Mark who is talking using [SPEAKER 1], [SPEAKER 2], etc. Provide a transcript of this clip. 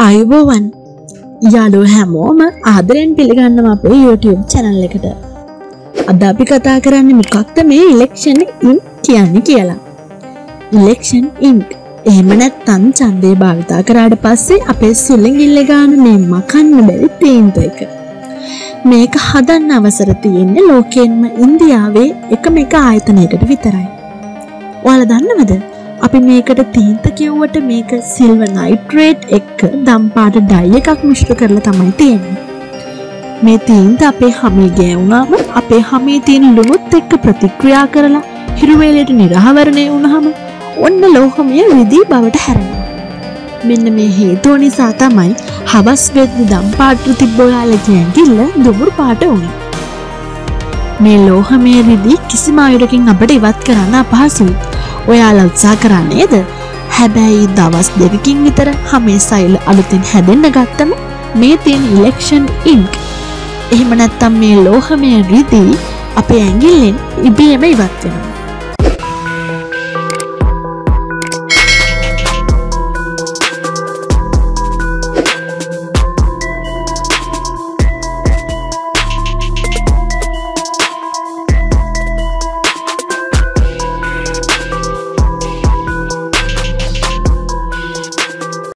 [SPEAKER 1] ආයුබෝවන් යාළුවෝ හැමෝම ආදරෙන් පිළිගන්නවා අපේ YouTube channel එකට. අද අපි කතා කරන්නේ මොකක්ද මේ election ink කියන්නේ කියලා. election ink එහෙම නැත්නම් ඡන්දය භාවිතා කරාට පස්සේ අපේ සුළඟිල්ල ගන්න මේ මකන්න බැරි තීන්ත එක. මේක හදන්න අවසර තියෙන්නේ ලෝකෙන්ම ඉන්දියාවේ එකම එක ආයතනයකට විතරයි. ඔයාලා දන්නවද? අපි මේකට තීන්ත කියුවට මේක සිල්වර් නයිට්‍රේට් එක්ක දම්පාට ඩයි එකක් මිශ්‍ර කරලා තමයි තියෙන්නේ. මේ තීන්ත අපේ හැමේ ගෑවුනාම අපේ හැමේ තියෙන ලුණුත් එක්ක ප්‍රතික්‍රියා කරලා හිරු වේලයට නිරාවරණය වුණාම ඔන්න ලෝහමය රිදී බවට හැරෙනවා. මෙන්න මේ හේතුව නිසා තමයි හවස් වෙද්දි දම්පාට තිබ්බ ඔයාලගේ ඇඟිල්ල දුඹුරු පාට වුනේ. මේ ලෝහමය රිදී කිසිම ආයුධකින් අපිට ඉවත් කරන්න අපහසුයි. ඔයාලා උත්සාහ කරා නේද? හැබැයි දවස් දෙකකින් විතර හැමේ සෛල අලුතින් හැදෙන්න ගත්තම මේ තියෙන election ink එහෙම නැත්නම් මේ ලෝහමය රිදී අපේ ඇඟිල්ලෙන් ඉබේම ඉවත් වෙනවා.